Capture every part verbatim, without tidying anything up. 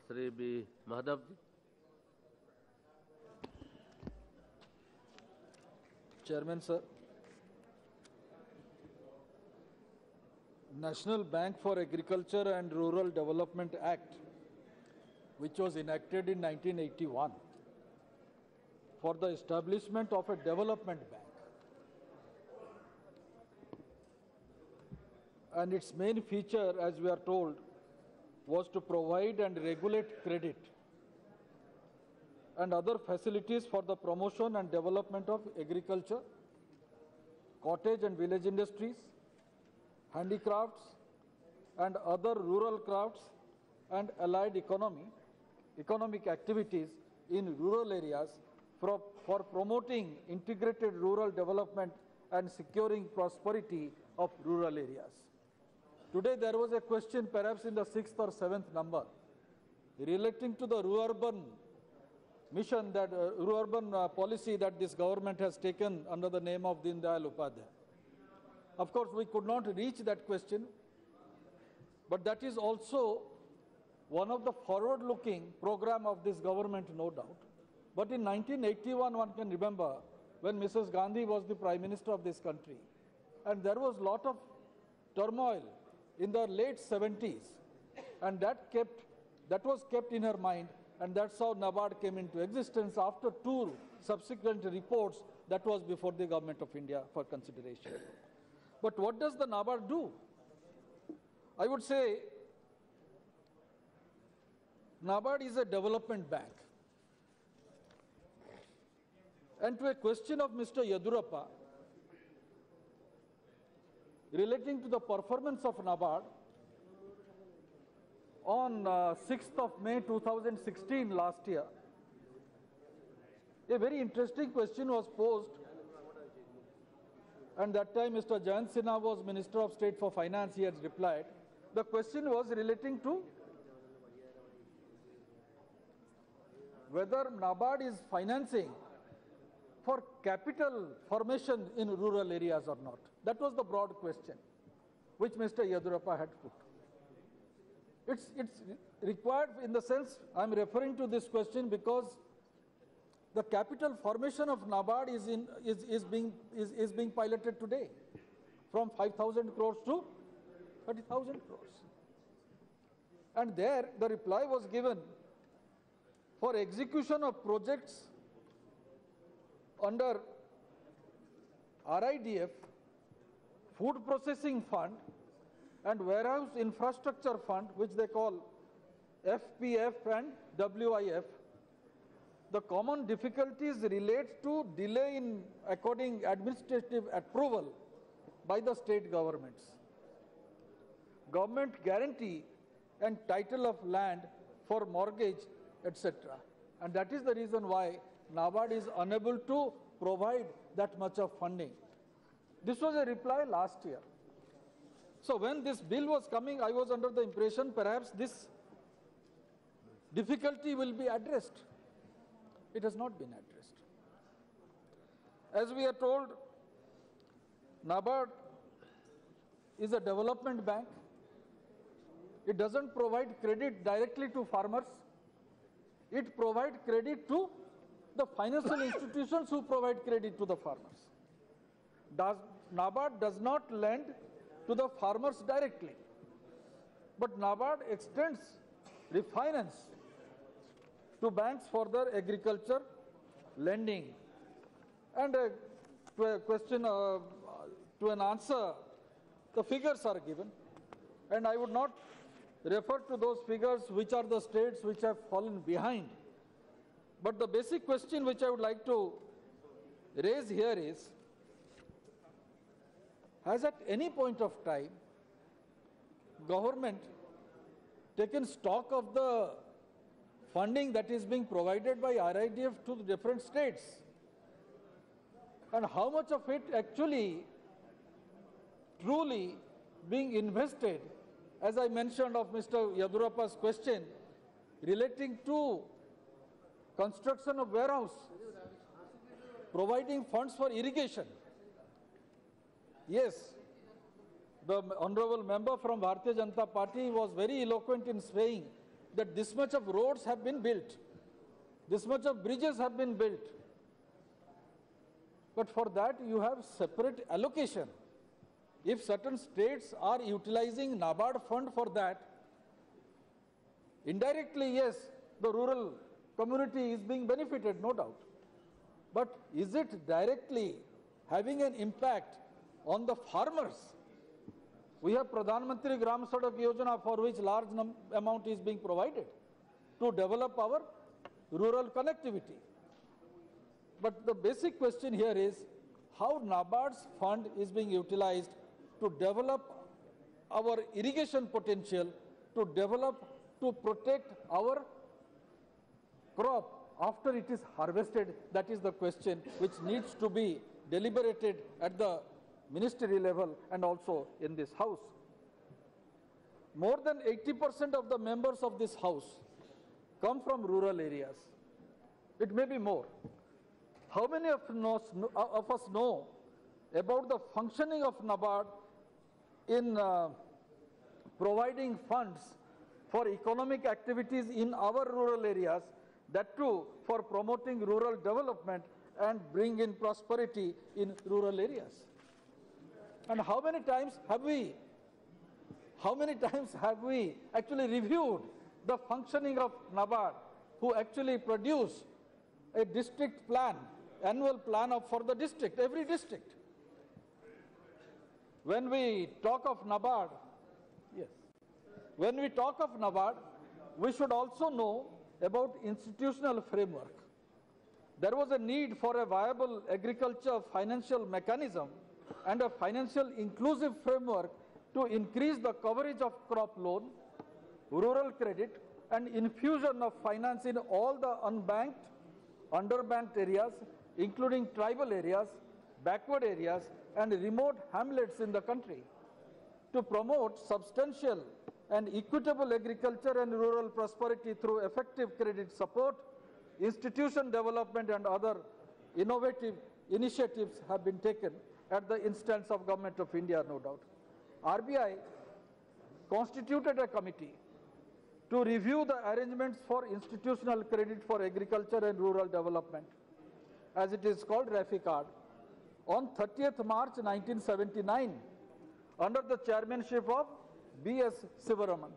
Shri B. Madhav. Chairman, sir. National Bank for Agriculture and Rural Development Act, which was enacted in nineteen eighty-one for the establishment of a development bank. And its main feature, as we are told, was to provide and regulate credit and other facilities for the promotion and development of agriculture, cottage and village industries, handicrafts and other rural crafts and allied economy, economic activities in rural areas for, for promoting integrated rural development and securing prosperity of rural areas. Today there was a question, perhaps in the sixth or seventh number, relating to the rural-urban mission, that uh, rural-urban uh, policy that this government has taken under the name of Deen Dayal Upadhyaya. Of course, we could not reach that question, but that is also one of the forward-looking program of this government, no doubt. But in nineteen eighty-one, one can remember when Missus Gandhi was the Prime Minister of this country, and there was a lot of turmoil in the late seventies, and that kept that was kept in her mind, and that's how NABARD came into existence after two subsequent reports that was before the Government of India for consideration. But what does the NABARD do? I would say NABARD is a development bank. And to a question of Mister Yedurappa relating to the performance of NABARD, on uh, sixth of May two thousand sixteen, last year, a very interesting question was posed, and that time Mister Jayant Sinha was Minister of State for Finance. He had replied. The question was relating to whether NABARD is financing for capital formation in rural areas or not. That was the broad question which Mister Yedurappa had put. It's, it's required in the sense, I'm referring to this question because the capital formation of NABARD is, in, is, is, being, is, is being piloted today from five thousand crores to thirty thousand crores. And there the reply was given for execution of projects under R I D F, Food Processing Fund and Warehouse Infrastructure Fund, which they call F P F and W I F. The common difficulties relate to delay in according administrative approval by the state governments, government guarantee and title of land for mortgage, et cetera. And that is the reason why NABARD is unable to provide that much of funding. This was a reply last year. So when this bill was coming, I was under the impression perhaps this difficulty will be addressed. It has not been addressed. As we are told, NABARD is a development bank. It doesn't provide credit directly to farmers. It provides credit to the financial institutions who provide credit to the farmers. Does, NABARD does not lend to the farmers directly, but NABARD extends refinance to banks for their agriculture lending. And uh, to a question, uh, to an answer, the figures are given, and I would not refer to those figures which are the states which have fallen behind. But the basic question which I would like to raise here is, has at any point of time government taken stock of the funding that is being provided by R I D F to the different states, and how much of it actually truly being invested, as I mentioned of Mister Yedurappa's question relating to construction of warehouse, providing funds for irrigation. Yes, the honorable member from Bharatiya Janata Party was very eloquent in saying that this much of roads have been built, this much of bridges have been built. But for that you have separate allocation. If certain states are utilizing NABARD fund for that, indirectly, yes, the rural community is being benefited, no doubt. But is it directly having an impact on the farmers? We have Pradhan Mantri Gram Sadak Yojana, for which large amount is being provided to develop our rural connectivity. But the basic question here is how NABARD's fund is being utilized to develop our irrigation potential, to develop, to protect our crop after it is harvested. That is the question which needs to be deliberated at the ministerial level and also in this house. More than eighty percent of the members of this house come from rural areas. It may be more. How many of us, of us know about the functioning of NABARD in uh, providing funds for economic activities in our rural areas, that too for promoting rural development and bring in prosperity in rural areas? And how many times have we, how many times have we actually reviewed the functioning of NABARD, who actually produce a district plan, annual plan of, for the district, every district? When we talk of NABARD, yes, when we talk of NABARD, we should also know about institutional framework. There was a need for a viable agriculture financial mechanism and a financial inclusive framework to increase the coverage of crop loan, rural credit, and infusion of finance in all the unbanked, underbanked areas, including tribal areas, backward areas, and remote hamlets in the country, to promote substantial and equitable agriculture and rural prosperity through effective credit support. Institution development and other innovative initiatives have been taken at the instance of Government of India, no doubt. R B I constituted a committee to review the arrangements for institutional credit for agriculture and rural development, as it is called RAFICARD, on thirtieth March nineteen seventy-nine, under the chairmanship of B S Sivaraman,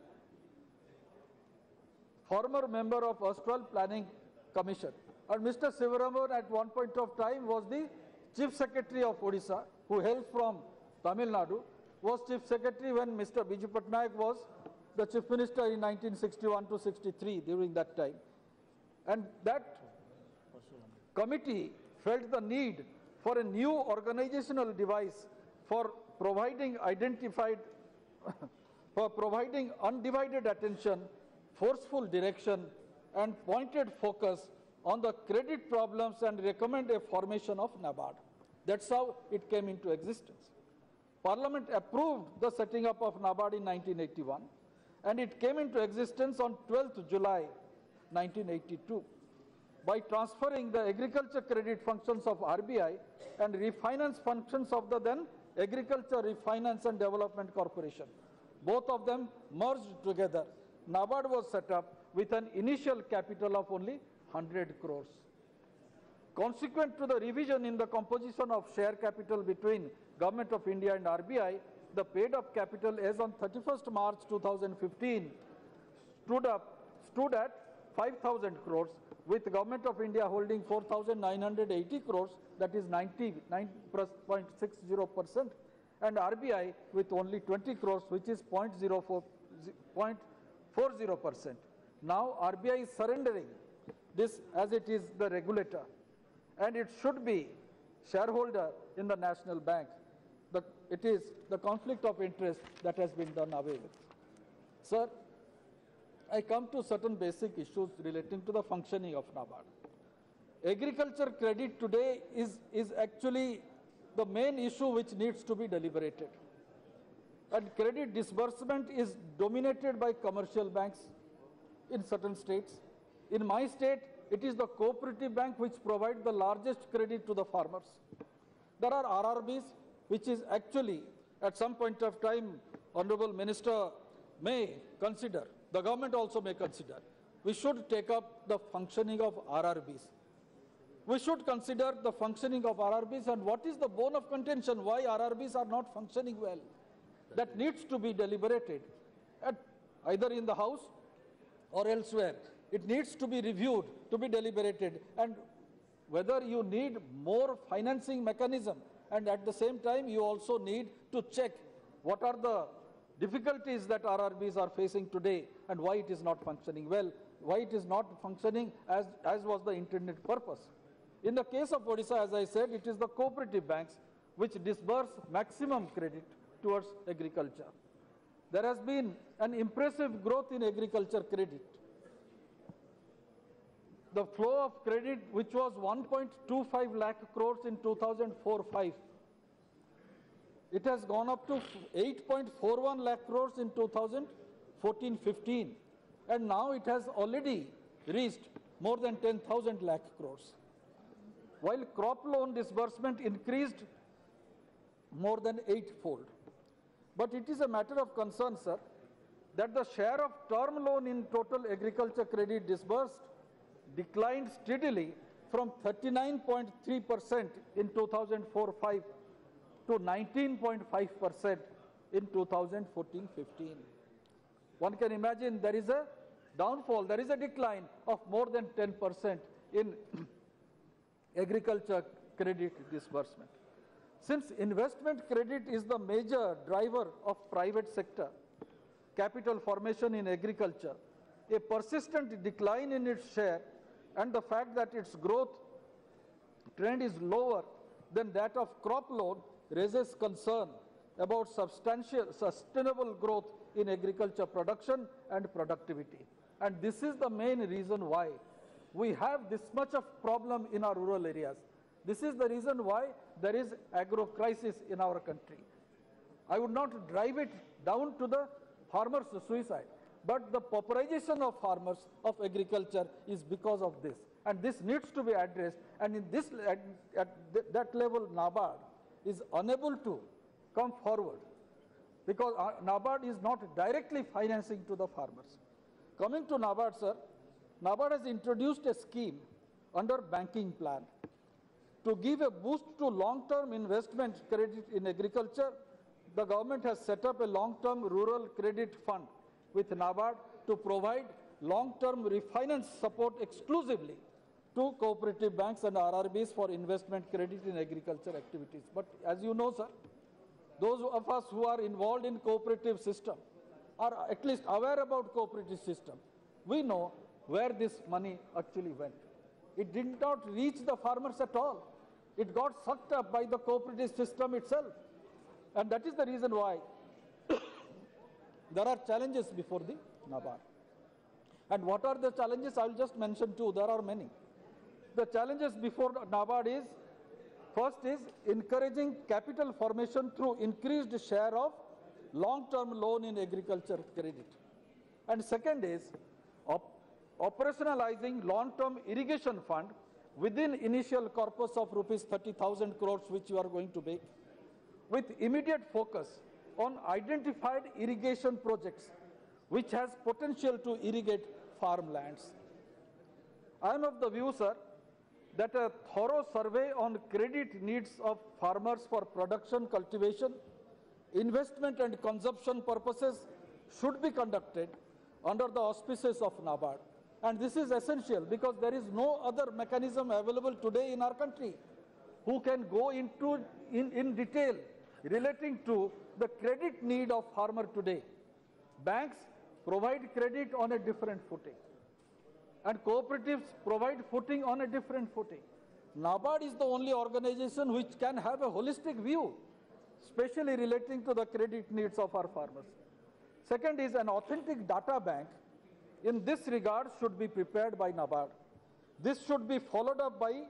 former member of Austral Planning Commission. And Mister Sivaraman at one point of time was the Chief Secretary of Odisha, who hails from Tamil Nadu, was Chief Secretary when Mister Biju Patnaik was the Chief Minister in nineteen sixty-one to sixty-three, during that time. And that committee felt the need for a new organizational device for providing identified, for providing undivided attention, forceful direction, and pointed focus on the credit problems and recommend a formation of NABARD. That's how it came into existence. Parliament approved the setting up of NABARD in nineteen eighty-one, and it came into existence on twelfth July nineteen eighty-two by transferring the agriculture credit functions of R B I and refinance functions of the then Agriculture Refinance and Development Corporation. Both of them merged together. NABARD was set up with an initial capital of only one hundred crores. Consequent to the revision in the composition of share capital between Government of India and R B I, the paid-up capital as on thirty-first March two thousand fifteen stood, up, stood at five thousand crores, with Government of India holding four thousand nine hundred eighty crores, that is ninety-nine point six zero percent, and R B I with only twenty crores, which is zero point zero four zero percent. Now R B I is surrendering this, as it is the regulator, and it should be shareholder in the National Bank. The, it is the conflict of interest that has been done away with. Sir, I come to certain basic issues relating to the functioning of NABARD. Agriculture credit today is, is actually the main issue which needs to be deliberated. And credit disbursement is dominated by commercial banks in certain states. In my state, it is the cooperative bank which provides the largest credit to the farmers. There are R R Bs, which is actually, at some point of time, Honorable Minister may consider the government also may consider. We should take up the functioning of R R Bs. We should consider the functioning of R R Bs and what is the bone of contention, why R R Bs are not functioning well. That needs to be deliberated, at either in the House or elsewhere. It needs to be reviewed, to be deliberated, and whether you need more financing mechanism, and at the same time you also need to check what are the difficulties that R R Bs are facing today and why it is not functioning well, why it is not functioning as, as was the intended purpose. In the case of Odisha, as I said, it is the cooperative banks which disburse maximum credit towards agriculture. There has been an impressive growth in agriculture credit. The flow of credit, which was one point two five lakh crores in two thousand four five, it has gone up to eight point four one lakh crores in two thousand fourteen fifteen, and now it has already reached more than ten thousand lakh crores. While crop loan disbursement increased more than eightfold. But it is a matter of concern, sir, that the share of term loan in total agriculture credit disbursed declined steadily from thirty-nine point three percent in two thousand four five to nineteen point five percent in two thousand fourteen fifteen. One can imagine there is a downfall, there is a decline of more than ten percent in agriculture credit disbursement. Since investment credit is the major driver of private sector capital formation in agriculture, a persistent decline in its share and the fact that its growth trend is lower than that of crop loan raises concern about substantial sustainable growth in agriculture production and productivity. And this is the main reason why we have this much of problem in our rural areas. This is the reason why there is agro crisis in our country. I would not drive it down to the farmers' suicide, but the pauperization of farmers of agriculture is because of this. And this needs to be addressed, and in this, at, at th that level NABARD is unable to come forward because uh, NABARD is not directly financing to the farmers. Coming to NABARD, sir, NABARD has introduced a scheme under banking plan to give a boost to long-term investment credit in agriculture. The government has set up a long-term rural credit fund with NABARD to provide long-term refinance support exclusively to cooperative banks and R R Bs for investment credit in agriculture activities. But as you know, sir, those of us who are involved in cooperative system are at least aware about cooperative system. We know where this money actually went. It did not reach the farmers at all. It got sucked up by the cooperative system itself. And that is the reason why there are challenges before the NABARD. And what are the challenges? I will just mention two. There are many. The challenges before NABARD is, first is encouraging capital formation through increased share of long-term loan in agriculture credit. And second is op operationalizing long-term irrigation fund within initial corpus of rupees thirty thousand crores which you are going to make, with immediate focus on identified irrigation projects which has potential to irrigate farmlands. I am of the view, sir, that a thorough survey on credit needs of farmers for production, cultivation, investment and consumption purposes should be conducted under the auspices of NABARD. And this is essential because there is no other mechanism available today in our country who can go into in, in detail relating to the credit need of farmer today. Banks provide credit on a different footing, and cooperatives provide footing on a different footing. NABARD is the only organization which can have a holistic view, especially relating to the credit needs of our farmers. Second is an authentic data bank in this regard should be prepared by NABARD. This should be followed up by,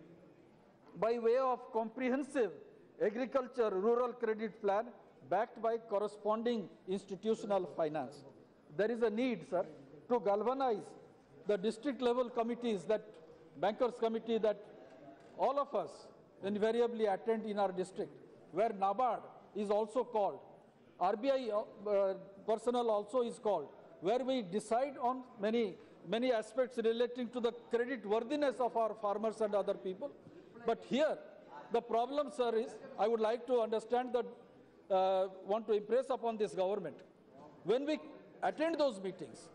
by way of comprehensive agriculture rural credit plan backed by corresponding institutional finance. There is a need, sir, to galvanize the district level committees, that bankers committee that all of us invariably attend in our district, where NABARD is also called, R B I uh, personnel also is called, where we decide on many, many aspects relating to the credit worthiness of our farmers and other people. But here, the problem, sir, is I would like to understand that, uh, want to impress upon this government. When we attend those meetings,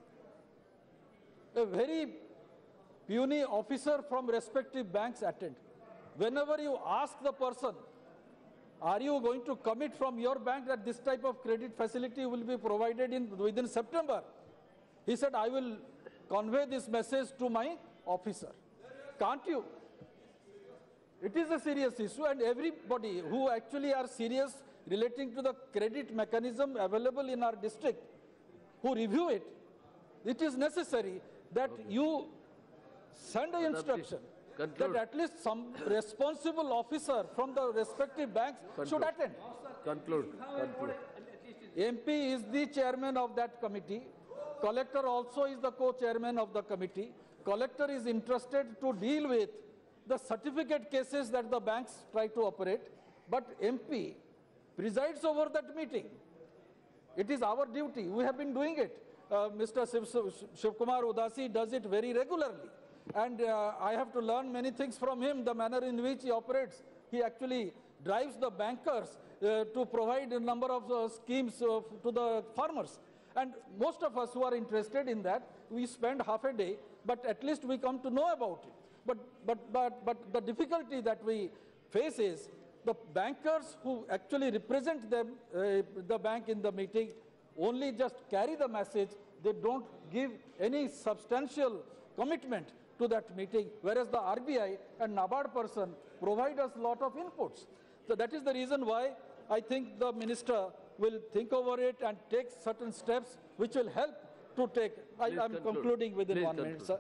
a very puny officer from respective banks attend. Whenever you ask the person, are you going to commit from your bank that this type of credit facility will be provided in within September? He said, I will convey this message to my officer. Can't you? It is a serious issue, and everybody who actually are serious relating to the credit mechanism available in our district, who review it, it is necessary that okay. you send an instruction that at least some responsible officer from the respective banks Conclude. should attend. Conclude. Conclude. M P is the chairman of that committee. Collector also is the co-chairman of the committee. Collector is interested to deal with the certificate cases that the banks try to operate, but M P presides over that meeting. It is our duty. We have been doing it. Uh, Mister Shiv, Shiv Kumar Udasi does it very regularly. And uh, I have to learn many things from him, the manner in which he operates. He actually drives the bankers uh, to provide a number of uh, schemes uh, to the farmers. And most of us who are interested in that, we spend half a day, but at least we come to know about it. But, but, but, but the difficulty that we face is the bankers who actually represent them, uh, the bank in the meeting only just carry the message. They don't give any substantial commitment to that meeting, whereas the R B I and NABARD person provide us a lot of inputs. So that is the reason why I think the minister will think over it and take certain steps which will help to take. I am concluding within Please one conclude. minute, sir.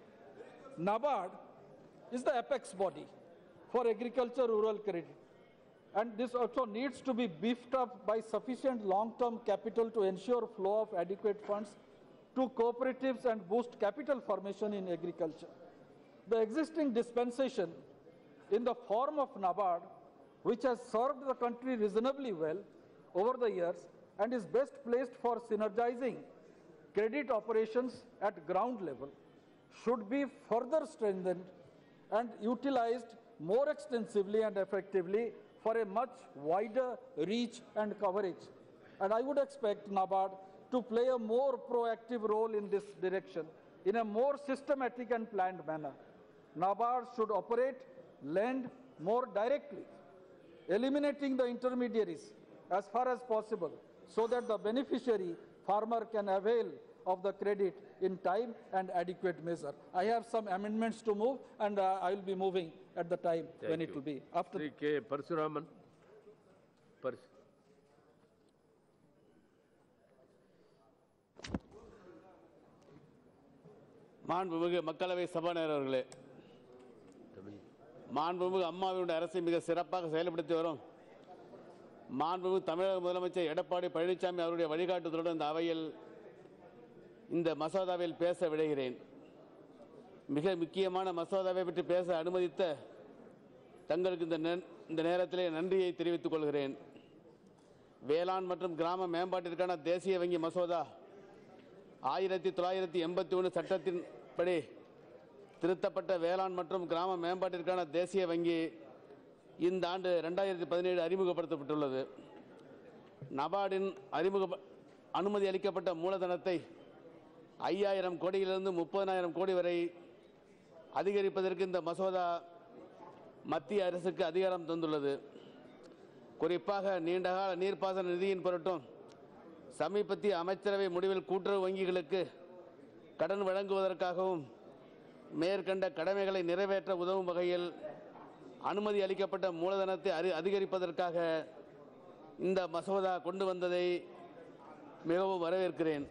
NABARD is the apex body for agriculture rural credit. And this also needs to be beefed up by sufficient long-term capital to ensure flow of adequate funds to cooperatives and boost capital formation in agriculture. The existing dispensation in the form of NABARD, which has served the country reasonably well over the years and is best placed for synergizing credit operations at ground level, should be further strengthened and utilized more extensively and effectively for a much wider reach and coverage. And I would expect NABARD to play a more proactive role in this direction in a more systematic and planned manner. NABARD should operate, lend more directly, eliminating the intermediaries as far as possible so that the beneficiary farmer can avail of the credit in time and adequate measure. I have some amendments to move, and uh, I will be moving at the time Thank when you. it will be. After Sri K. Parshuraman. Pars மாண்புமிகு மக்களவை சபாநாயகர் அவர்களே, மாண்புமிகு அம்மாவினுடைய அரசை மிக சிறப்பாக செயல்படுத்தி வரும் மாண்புமிகு தமிழக முதலமைச்சர் எடப்பாடி பழனிசாமி அவருடைய வழிகாட்டுதலுடன் இந்த அவையில் இந்த மசோதாவில் பேச விடுகிறேன். மிக முக்கியமான மசோதாவை பற்றி பேச அனுமதித்த தங்களுக்கு இந்த இந்த நேரத்திலே நன்றியை தெரிவித்துக் கொள்கிறேன். வேளாண் மற்றும் கிராம மேம்பாட்டிற்கான தேசிய வங்கி மசோதா ஆயிரத்தி தொள்ளாயிரத்தி எண்பத்தி ஒன்று சட்டத்தின்படி திருத்தப்பட்ட வேளாண் மற்றும் கிராம மேம்பாட்டிற்கான தேசிய வங்கி இந்த ஆண்டு ரெண்டாயிரத்தி பதினேழு அறிமுகப்படுத்தப்பட்டுள்ளது. நபார்டின் அறிமுக அனுமதி அளிக்கப்பட்ட மூலதனத்தை ஐயாயிரம் கோடியிலிருந்து முப்பதாயிரம் கோடி வரை அதிகரிப்பதற்கு இந்த மசோதா மத்திய அரசுக்கு அதிகாரம் தந்துள்ளது. குறிப்பாக நீண்டகால நீர்ப்பாசன நிதியின் பொருட்டும் சமீபத்திய அமைச்சரவை முடிவில் கூட்டுறவு வங்கிகளுக்கு கடன் வழங்குவதற்காகவும் மேற்கண்ட கடமைகளை நிறைவேற்ற உதவும் வகையில் அனுமதி அளிக்கப்பட்ட மூலதனத்தை அதிகரிப்பதற்காக இந்த மசோதா கொண்டு வந்ததை மிகவும் வரவேற்கிறேன்.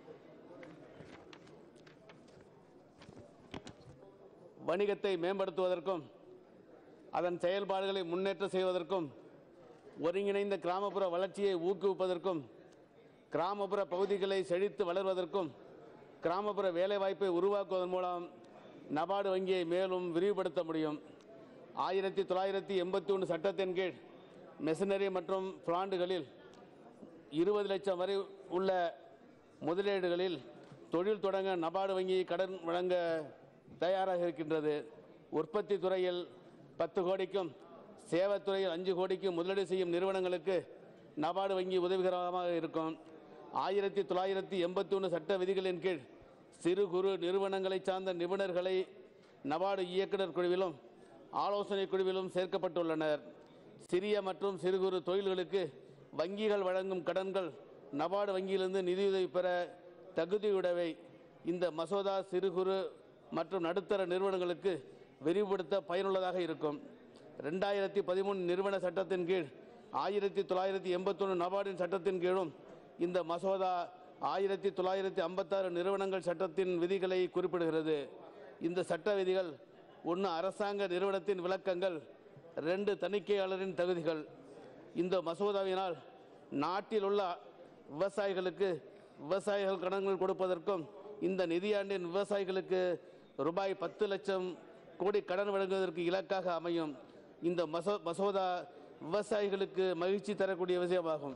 வணிகத்தை மேம்படுத்துவதற்கும் அதன் செயல்பாடுகளை முன்னேற்றம் செய்வதற்கும் ஒருங்கிணைந்த கிராமப்புற வளர்ச்சியை ஊக்குவிப்பதற்கும் கிராமப்புற பகுதிகளை செழித்து வளர்வதற்கும் கிராமப்புற வேலைவாய்ப்பை உருவாக்குவதன் மூலம் நபார்டு வங்கியை மேலும் விரிவுபடுத்த முடியும். ஆயிரத்தி தொள்ளாயிரத்தி எண்பத்தி ஒன்று சட்டத்தின் கீழ் மெஷினரி மற்றும் பிளான்ட்டுகளில் இருபது லட்சம் வரை உள்ள முதலீடுகளில் தொழில் தொடங்க நபார்டு வங்கி கடன் வழங்க தயாராக இருக்கின்றது. உற்பத்தி துறையில் பத்து கோடிக்கும் சேவைத்துறையில் அஞ்சு கோடிக்கும் முதலீடு செய்யும் நிறுவனங்களுக்கு நபார்டு வங்கி உதவிகரமாக இருக்கும். ஆயிரத்தி தொள்ளாயிரத்தி எண்பத்தி ஒன்று சட்ட விதிகளின் கீழ் சிறு குறு நிறுவனங்களை சார்ந்த நிபுணர்களை நபார்டு இயக்குநர் குழுவிலும் ஆலோசனை குழுவிலும் சேர்க்கப்பட்டுள்ளனர். சிறிய மற்றும் சிறு குறு தொழில்களுக்கு வங்கிகள் வழங்கும் கடன்கள் நபார்டு வங்கியிலிருந்து நிதியுதவி பெற தகுதியுடையவை. இந்த மசோதா சிறு குறு மற்றும் நடுத்தர நிறுவனங்களுக்கு விரிவுபடுத்த பயனுள்ளதாக இருக்கும். ரெண்டாயிரத்தி பதிமூணு நிறுவன சட்டத்தின் கீழ் ஆயிரத்தி தொள்ளாயிரத்தி எண்பத்தொன்று நபார்டின் சட்டத்தின் கீழும் இந்த மசோதா ஆயிரத்தி தொள்ளாயிரத்தி ஐம்பத்தாறு நிறுவனங்கள் சட்டத்தின் விதிகளை குறிப்பிடுகிறது. இந்த சட்ட விதிகள் ஒன்று அரசாங்க நிறுவனத்தின் விளக்கங்கள், ரெண்டு தணிக்கையாளரின் தகுதிகள். இந்த மசோதாவினால் நாட்டில் உள்ள விவசாயிகளுக்கு விவசாயிகள் கடன்கள் கொடுப்பதற்கும் இந்த நிதியாண்டின் விவசாயிகளுக்கு ரூபாய் பத்து லட்சம் கோடி கடன் வழங்குவதற்கு இலக்காக அமையும். இந்த மசோ மசோதா விவசாயிகளுக்கு மகிழ்ச்சி தரக்கூடிய விஷயமாகும்.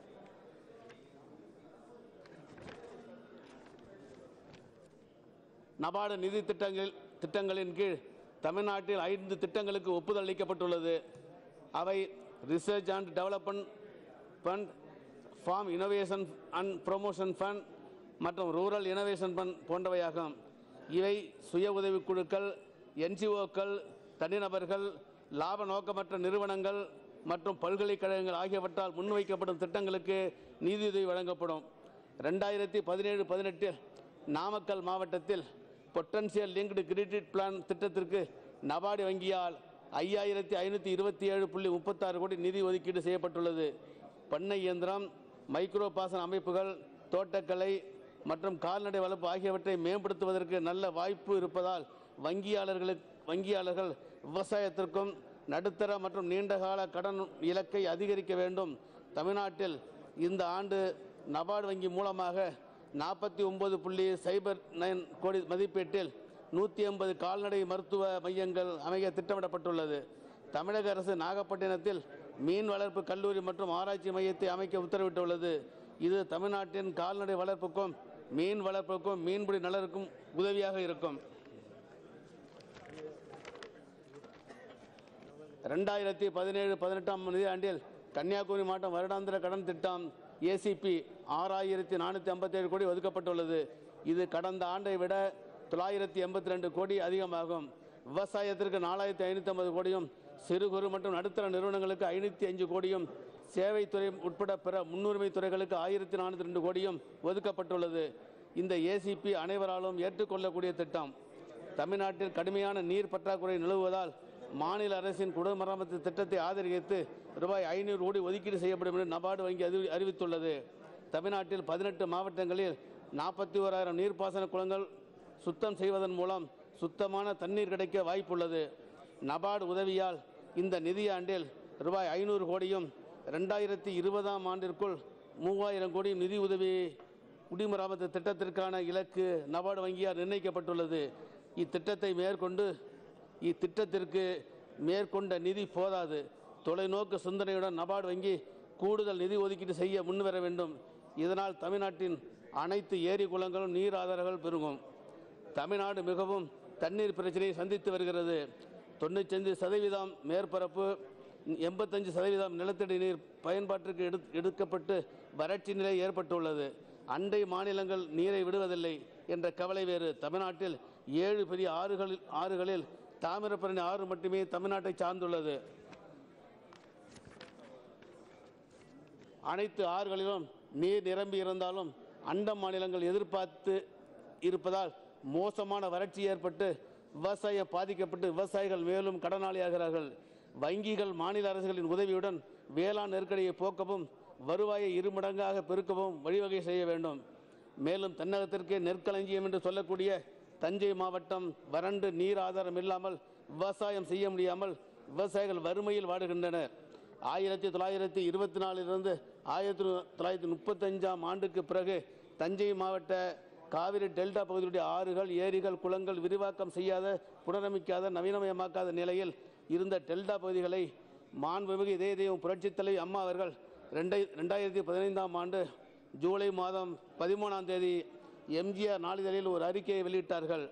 நபார்டு நிதி திட்டங்கள் திட்டங்களின் கீழ் தமிழ்நாட்டில் ஐந்து திட்டங்களுக்கு ஒப்புதல் அளிக்கப்பட்டுள்ளது. அவை research and development fund, farm innovation and promotion fund மற்றும் ரூரல் இனோவேஷன் ஃபண்ட் போன்றவையாகும். இவை சுய உதவிக்குழுக்கள், என்ஜிஓக்கள், தனிநபர்கள், லாப நோக்கமற்ற நிறுவனங்கள் மற்றும் பல்கலைக்கழகங்கள் ஆகியவற்றால் முன்வைக்கப்படும் திட்டங்களுக்கு நிதியுதவி வழங்கப்படும். ரெண்டாயிரத்தி பதினேழு பதினெட்டில் நாமக்கல் மாவட்டத்தில் பொட்டன்சியல் லிங்க்டு கிரெடிட் பிளான் திட்டத்திற்கு நபார்டு வங்கியால் ஐயாயிரத்தி ஐநூற்றி இருபத்தி ஏழு புள்ளி முப்பத்தாறு கோடி நிதி ஒதுக்கீடு செய்யப்பட்டுள்ளது. பண்ணை இயந்திரம், மைக்ரோ பாசன அமைப்புகள், தோட்டக்கலை மற்றும் கால்நடை வளர்ப்பு ஆகியவற்றை மேம்படுத்துவதற்கு நல்ல வாய்ப்பு இருப்பதால் வங்கியாளர்களுக்கு வங்கியாளர்கள் விவசாயத்திற்கும் நடுத்தர மற்றும் நீண்டகால கடன் இலக்கை அதிகரிக்க வேண்டும். தமிழ்நாட்டில் இந்த ஆண்டு நபார்டு வங்கி மூலமாக நாற்பத்தி ஒன்பது புள்ளி சைபர் நைன் கோடி மதிப்பீட்டில் நூற்றி ஐம்பது கால்நடை மருத்துவ மையங்கள் அமைய திட்டமிடப்பட்டுள்ளது. தமிழக அரசு நாகப்பட்டினத்தில் மீன் வளர்ப்பு கல்லூரி மற்றும் ஆராய்ச்சி மையத்தை அமைக்க உத்தரவிட்டுள்ளது. இது தமிழ்நாட்டின் கால்நடை வளர்ப்புக்கும் மீன் வளர்ப்புக்கும் மீன்பிடி நலருக்கும் உதவியாக இருக்கும். ரெண்டாயிரத்தி பதினேழு பதினெட்டாம் நிதியாண்டில் கன்னியாகுமரி மாவட்டம் வருடாந்திர கடன் திட்டம் ஏசிபி ஆறாயிரத்தி நானூற்றி ஐம்பத்தேழு கோடி ஒதுக்கப்பட்டுள்ளது. இது கடந்த ஆண்டை விட தொள்ளாயிரத்தி எண்பத்தி ரெண்டு கோடி அதிகமாகும். விவசாயத்திற்கு நாலாயிரத்தி ஐநூற்றி ஐம்பது கோடியும், சிறு குறு மற்றும் நடுத்தர நிறுவனங்களுக்கு ஐநூற்றி அஞ்சு கோடியும், சேவைத்துறை உட்பட பிற முன்னுரிமை துறைகளுக்கு ஆயிரத்தி நானூற்றி ரெண்டு கோடியும் ஒதுக்கப்பட்டுள்ளது. இந்த ஏசிபி அனைவராலும் ஏற்றுக்கொள்ளக்கூடிய திட்டம். தமிழ்நாட்டில் கடுமையான நீர் பற்றாக்குறை நிலவுவதால் மாநில அரசின் குடிமராமத்து திட்டத்தை ஆதரித்து ரூபாய் ஐநூறு கோடி ஒதுக்கீடு செய்யப்படும் என்று நபார்டு வங்கி அறிவித்துள்ளது. தமிழ்நாட்டில் பதினெட்டு மாவட்டங்களில் நாற்பத்தி ஓராயிரம் நீர்ப்பாசன குளங்கள் சுத்தம் செய்வதன் மூலம் சுத்தமான தண்ணீர் கிடைக்க வாய்ப்புள்ளது. நபார்டு உதவியால் இந்த நிதியாண்டில் ரூபாய் ஐநூறு கோடியும், ரெண்டாயிரத்தி இருபதாம் ஆண்டிற்குள் மூவாயிரம் கோடியும் நிதி உதவி குடிமராமத்து திட்டத்திற்கான இலக்கு நபார்டு வங்கியால் நிர்ணயிக்கப்பட்டுள்ளது. இத்திட்டத்தை மேற்கொண்டு இத்திட்டத்திற்கு மேற்கொண்ட நிதி போதாது. தொலைநோக்கு சிந்தனையுடன் நபார்டு வங்கி கூடுதல் நிதி ஒதுக்கீடு செய்ய முன்வர வேண்டும். இதனால் தமிழ்நாட்டின் அனைத்து ஏரி குளங்களும் நீர் ஆதாரங்கள் பெருகும். தமிழ்நாடு மிகவும் தண்ணீர் பிரச்சனையை சந்தித்து வருகிறது. தொண்ணூற்றஞ்சு சதவீதம் மேற்பரப்பு, எண்பத்தஞ்சு சதவீதம் நிலத்தடி நீர் பயன்பாட்டிற்கு எடு எடுக்கப்பட்டு வறட்சி நிலை ஏற்பட்டுள்ளது. அண்டை மாநிலங்கள் நீரை விடுவதில்லை என்ற கவலை வேறு. தமிழ்நாட்டில் ஏழு பெரிய ஆறுகளில் ஆறுகளில் தாமிரபரணி ஆறு மட்டுமே தமிழ்நாட்டை சார்ந்துள்ளது. அனைத்து ஆறுகளிலும் நீர் நிரம்பி இருந்தாலும் அண்ட மாநிலங்கள் எதிர்பார்த்து இருப்பதால் மோசமான வறட்சி ஏற்பட்டு விவசாயம் பாதிக்கப்பட்டு விவசாயிகள் மேலும் கடனாளியாகிறார்கள். வங்கிகள் மாநில அரசுகளின் உதவியுடன் வேளாண் நெருக்கடியை போக்கவும் வருவாயை இருமடங்காக பெருக்கவும் வழிவகை செய்ய வேண்டும். மேலும் தென்னகத்திற்கே நெற்களஞ்சியம் என்று சொல்லக்கூடிய தஞ்சை மாவட்டம் வறண்டு நீர் ஆதாரம் இல்லாமல் விவசாயம் செய்ய முடியாமல் விவசாயிகள் வறுமையில் வாடுகின்றனர். ஆயிரத்தி தொள்ளாயிரத்தி இருபத்தி நாலிலிருந்து ஆயிரத்தி தொள்ளாயிரத்தி முப்பத்தஞ்சாம் ஆண்டுக்கு பிறகு தஞ்சை மாவட்ட காவிரி டெல்டா பகுதியுடைய ஆறுகள், ஏரிகள், குளங்கள் விரிவாக்கம் செய்யாத, புனரமைக்காத, நவீனமயமாக்காத நிலையில் இருந்த டெல்டா பகுதிகளை மாண்புமிகு இதய தெய்வம் புரட்சித் தலைவி அம்மா அவர்கள் ரெண்டை ரெண்டாயிரத்தி பதினைந்தாம் ஆண்டு ஜூலை மாதம் பதிமூணாம் தேதி எம்ஜிஆர் நாளிதழில் ஒரு அறிக்கையை வெளியிட்டார்கள்.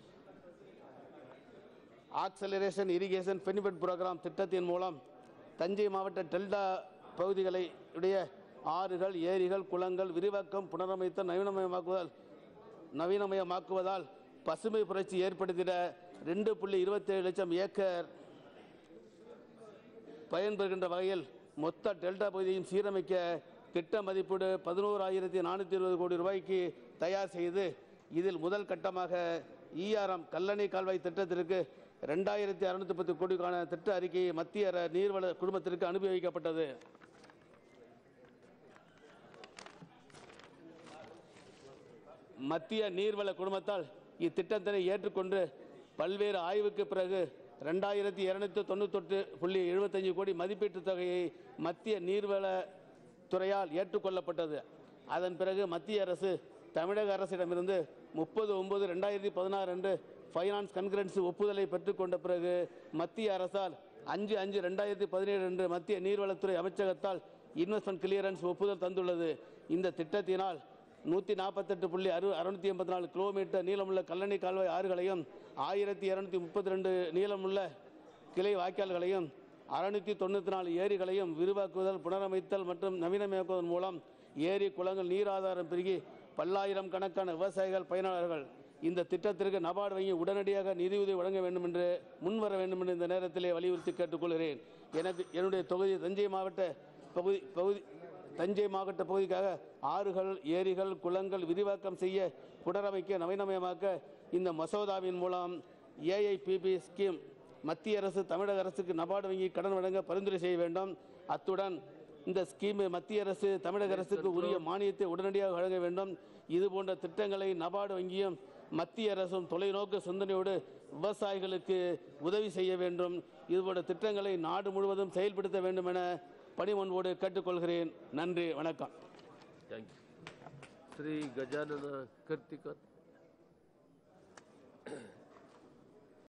ஆக்சலரேஷன் இரிகேஷன் பெனிஃபிட் புரோகிராம் திட்டத்தின் மூலம் தஞ்சை மாவட்ட டெல்டா பகுதிகளை உடைய ஆறுகள், ஏரிகள், குளங்கள் விரிவாக்கம், புனரமைத்தல், நவீனமயமாக்குதல் நவீனமயமாக்குவதால் பசுமை புரட்சி ஏற்படுத்திட ரெண்டு புள்ளி இருபத்தேழு லட்சம் ஏக்கர் பயன்பெறுகின்ற வகையில் மொத்த டெல்டா பகுதியையும் சீரமைக்க திட்ட மதிப்பீடு பதினோராயிரத்தி நானூற்றி இருபது கோடி ரூபாய்க்கு தயார் செய்து இதில் முதல் கட்டமாக ஈஆர்எம் கல்லணை கால்வாய் திட்டத்திற்கு ரெண்டாயிரத்தி அறுநூத்தி பத்து கோடிக்கான திட்ட அறிக்கையை மத்திய நீர்வள குழுமத்திற்கு அனுப்பி வைக்கப்பட்டது. மத்திய நீர்வள குழுமத்தால் இத்திட்டத்தினை ஏற்றுக்கொண்டு பல்வேறு ஆய்வுக்கு பிறகு ரெண்டாயிரத்தி இருநூத்தி தொண்ணூத்தொட்டு புள்ளி எழுபத்தஞ்சு கோடி மதிப்பீட்டு தொகையை மத்திய நீர்வள துறையால் ஏற்றுக்கொள்ளப்பட்டது. அதன் பிறகு மத்திய அரசு தமிழக அரசிடமிருந்து முப்பது ஒன்பது ரெண்டாயிரத்தி பதினாறு அன்று ஃபைனான்ஸ் கன்கரன்சி ஒப்புதலை பெற்றுக்கொண்ட பிறகு மத்திய அரசால் அஞ்சு அஞ்சு ரெண்டாயிரத்தி பதினேழு அன்று மத்திய நீர்வளத்துறை அமைச்சகத்தால் இன்வெஸ்ட்மெண்ட் கிளியரன்ஸ் ஒப்புதல் தந்துள்ளது. இந்த திட்டத்தினால் நூற்றி நாற்பத்தெட்டு புள்ளி அறு அறுநூத்தி எண்பத்தி நாலு கிலோமீட்டர் நீளமுள்ள கல்லணை கால்வாய் ஆறுகளையும் ஆயிரத்தி இருநூத்தி முப்பத்தி ரெண்டு நீளமுள்ள கிளை வாய்க்கால்களையும் அறுநூத்தி தொண்ணூற்றி நாலு ஏரிகளையும் விரிவாக்குதல், புனரமைத்தல் மற்றும் நவீனமயமாக்குவதன் மூலம் ஏரி, குளங்கள் நீராதாரம் பெருகி பல்லாயிரம் கணக்கான விவசாயிகள் பயனாளர்கள் இந்த திட்டத்திற்கு நபார்டு வங்கி உடனடியாக நிதியுதவி வழங்க வேண்டும் என்று முன்வர வேண்டும் என்று இந்த நேரத்திலே வலியுறுத்தி கேட்டுக்கொள்கிறேன். எனக்கு என்னுடைய தொகுதி தஞ்சை மாவட்ட பகுதி பகுதி தஞ்சை மாவட்ட பகுதிக்காக ஆறுகள், ஏரிகள், குளங்கள் விரிவாக்கம் செய்ய, புனரமைக்க, நவீனமயமாக்க இந்த மசோதாவின் மூலம் ஏஐபிபி ஸ்கீம் மத்திய அரசு தமிழக அரசுக்கு நபார்டு வங்கி கடன் வழங்க பரிந்துரை செய்ய வேண்டும். அத்துடன் இந்த ஸ்கீமை மத்திய அரசு தமிழக அரசுக்கு உரிய மானியத்தை உடனடியாக வழங்க வேண்டும். இதுபோன்ற திட்டங்களை நபார்டு வங்கியும் மத்திய அரசும் தொலைநோக்கு சிந்தனையோடு விவசாயிகளுக்கு உதவி செய்ய வேண்டும். இதுபோன்ற திட்டங்களை நாடு முழுவதும் செயல்படுத்த வேண்டும் என பணிவன்போடு கேட்டுக்கொள்கிறேன். நன்றி, வணக்கம். Thank you. Sri Gajanana Karthikar.